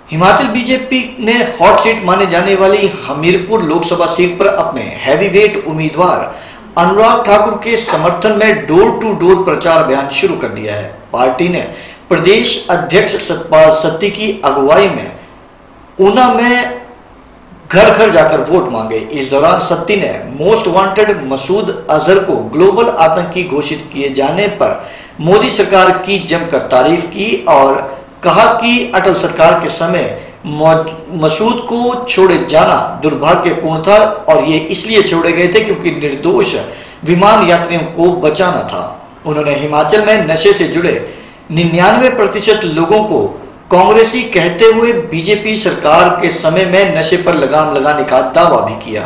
Himachal BJP ने hot seat माने जाने वाली हमीरपुर लोकसभा सीट पर अपने हैवीवेट उम्मीदवार अनुराग ठाकुर के समर्थन में डोर टू डोर प्रचार अभियान शुरू कर दिया है। पार्टी ने प्रदेश अध्यक्ष सतपाल सत्ती की अगुवाई में ऊना में घर घर जाकर वोट मांगे। इस दौरान सत्ती ने मोस्ट वांटेड मसूद अजहर को ग्लोबल आतंकी घोषित किए जाने पर मोदी सरकार की जमकर तारीफ की और कहा कि अटल सरकार के समय मसूद को छोड़े जाना दुर्भाग्यपूर्ण था और ये इसलिए छोड़े गए थे क्योंकि निर्दोष विमान यात्रियों को बचाना था। उन्होंने हिमाचल में नशे से जुड़े 99% लोगों को कांग्रेसी कहते हुए बीजेपी सरकार के समय में नशे पर लगाम लगाने का दावा भी किया।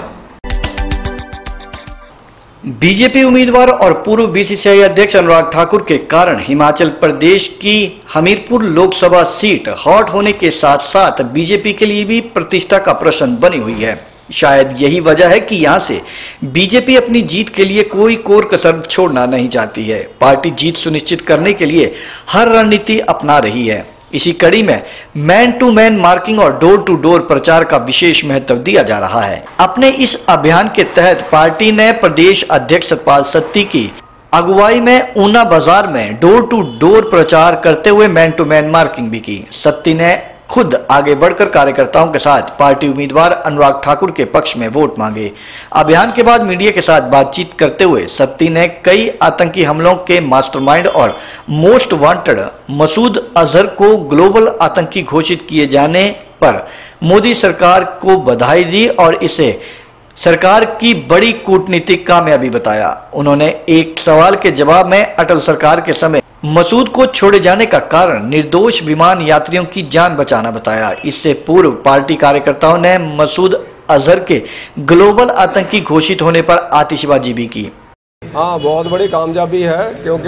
बीजेपी उम्मीदवार और पूर्व बीसीसीआई अध्यक्ष अनुराग ठाकुर के कारण हिमाचल प्रदेश की हमीरपुर लोकसभा सीट हॉट होने के साथ साथ बीजेपी के लिए भी प्रतिष्ठा का प्रश्न बनी हुई है। शायद यही वजह है कि यहां से बीजेपी अपनी जीत के लिए कोई कोर कसर छोड़ना नहीं चाहती है। पार्टी जीत सुनिश्चित करने के लिए हर रणनीति अपना रही है। इसी कड़ी में मैन टू मैन मार्किंग और डोर टू डोर प्रचार का विशेष महत्व दिया जा रहा है। अपने इस अभियान के तहत पार्टी ने प्रदेश अध्यक्ष सतपाल सत्ती की अगुवाई में ऊना बाजार में डोर टू डोर प्रचार करते हुए मैन टू मैन मार्किंग भी की। सत्ती ने खुद आगे बढ़कर कार्यकर्ताओं के साथ पार्टी उम्मीदवार अनुराग ठाकुर के पक्ष में वोट मांगे। अभियान के बाद मीडिया के साथ बातचीत करते हुए सत्ती ने कई आतंकी हमलों के मास्टरमाइंड और मोस्ट वांटेड मसूद अजहर को ग्लोबल आतंकी घोषित किए जाने पर मोदी सरकार को बधाई दी और इसे सरकार की बड़ी कूटनीतिक कामयाबी बताया। उन्होंने एक सवाल के जवाब में अटल सरकार के समय मसूद को छोड़े जाने का कारण निर्दोष विमान यात्रियों की जान बचाना बताया। इससे पूर्व पार्टी कार्यकर्ताओं ने मसूद अजहर के ग्लोबल आतंकी घोषित होने पर आतिशबाजी भी की। हाँ, बहुत बड़ी कामयाबी है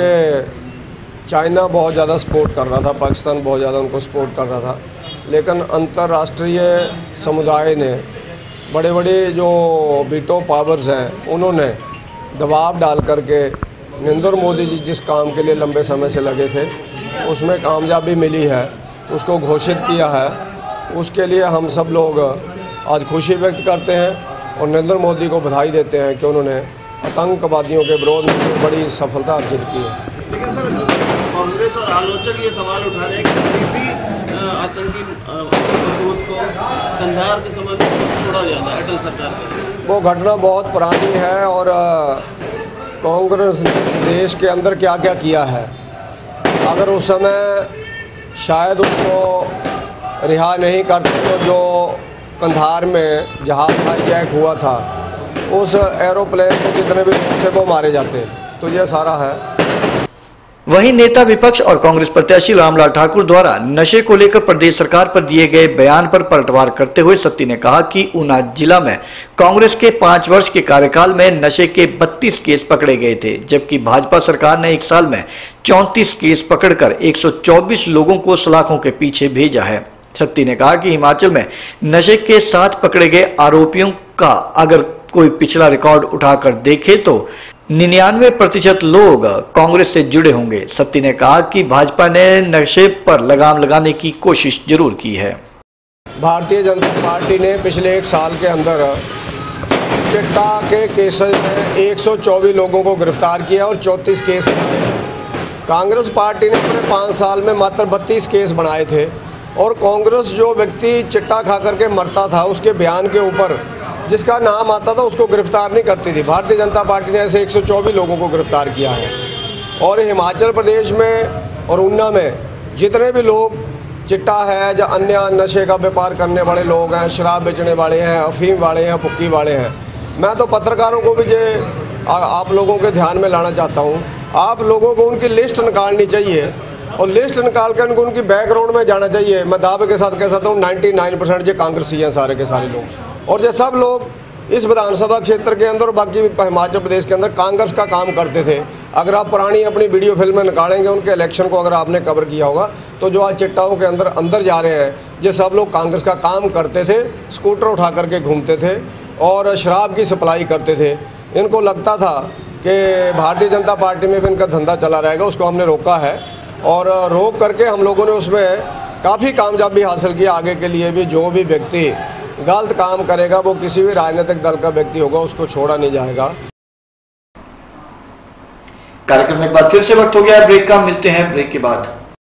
क्योंकि चाइना बहुत ज़्यादा सपोर्ट कर रहा था, पाकिस्तान बहुत ज़्यादा उनको सपोर्ट कर रहा था, लेकिन अंतर्राष्ट्रीय समुदाय ने बड़े बड़े जो वीटो पावर्स हैं उन्होंने दबाव डाल करके नरेंद्र मोदी जी जिस काम के लिए लंबे समय से लगे थे उसमें कामयाबी मिली है, उसको घोषित किया है। उसके लिए हम सब लोग आज खुशी व्यक्त करते हैं और नरेंद्र मोदी को बधाई देते हैं कि उन्होंने आतंकवादियों के विरोध में बड़ी सफलता अर्जित की है। लेकिन सर, कांग्रेस और आलोचक ये सवाल उठा रहे हैं कि इसी आतंकी मसूद को कंधार के समय छोड़ा गया था अटल सरकार का। वो घटना बहुत पुरानी है और कांग्रेस ने इस देश के अंदर क्या क्या किया है। अगर उस समय शायद उसको रिहा नहीं करते तो जो कंधार में जहाज हाईजैक हुआ था उस एरोप्लेन में जितने भी लोग थे वो मारे जाते। तो ये सारा है। वहीं नेता विपक्ष और कांग्रेस प्रत्याशी रामलाल ठाकुर द्वारा नशे को लेकर प्रदेश सरकार पर दिए गए बयान पर पलटवार करते हुए सत्ती ने कहा कि ऊना जिला में कांग्रेस के 5 वर्ष के कार्यकाल में नशे के 32 केस पकड़े गए थे, जबकि भाजपा सरकार ने 1 साल में 34 केस पकड़कर 124 लोगों को सलाखों के पीछे भेजा है। सत्ती ने कहा कि हिमाचल में नशे के साथ पकड़े गए आरोपियों का अगर कोई पिछला रिकॉर्ड उठाकर देखे तो 99% लोग कांग्रेस से जुड़े होंगे। सत्ती ने कहा कि भाजपा ने नशे पर लगाम लगाने की कोशिश जरूर की है। भारतीय जनता पार्टी ने पिछले 1 साल के अंदर चिट्टा के केसेस में 124 लोगों को गिरफ्तार किया और 34 केस बनाए। कांग्रेस पार्टी ने अपने 5 साल में मात्र 32 केस बनाए थे और कांग्रेस जो व्यक्ति चिट्टा खा करके मरता था उसके बयान के ऊपर जिसका नाम आता था उसको गिरफ्तार नहीं करती थी। भारतीय जनता पार्टी ने ऐसे 124 लोगों को गिरफ्तार किया है। और हिमाचल प्रदेश में और ऊना में जितने भी लोग चिट्टा है या अन्य नशे का व्यापार करने वाले लोग हैं, शराब बेचने वाले हैं, अफीम वाले हैं, पुक्की वाले हैं, मैं तो पत्रकारों को भी आप लोगों के ध्यान में लाना चाहता हूँ। आप लोगों को उनकी लिस्ट निकालनी चाहिए और लिस्ट निकाल कर उनकी बैकग्राउंड में जाना चाहिए। मैं दावे के साथ कह सकता हूँ 99% ये कांग्रेसी हैं सारे के सारे लोग। और ये सब लोग इस विधानसभा क्षेत्र के अंदर और बाकी हिमाचल प्रदेश के अंदर कांग्रेस का काम करते थे। अगर आप पुरानी अपनी वीडियो फिल्में निकालेंगे उनके इलेक्शन को अगर आपने कवर किया होगा तो जो आज चिट्टाओं के अंदर जा रहे हैं ये सब लोग कांग्रेस का काम करते थे, स्कूटर उठा करके घूमते थे और शराब की सप्लाई करते थे। इनको लगता था कि भारतीय जनता पार्टी में भी इनका धंधा चला रहेगा, उसको हमने रोका है और रोक करके हम लोगों ने उसमें काफ़ी कामयाबी हासिल की। आगे के लिए भी जो भी व्यक्ति गलत काम करेगा वो किसी भी राजनीतिक दल का व्यक्ति होगा, उसको छोड़ा नहीं जाएगा। कार्यक्रम में एक बार फिर से वक्त हो गया ब्रेक का, मिलते हैं ब्रेक के बाद।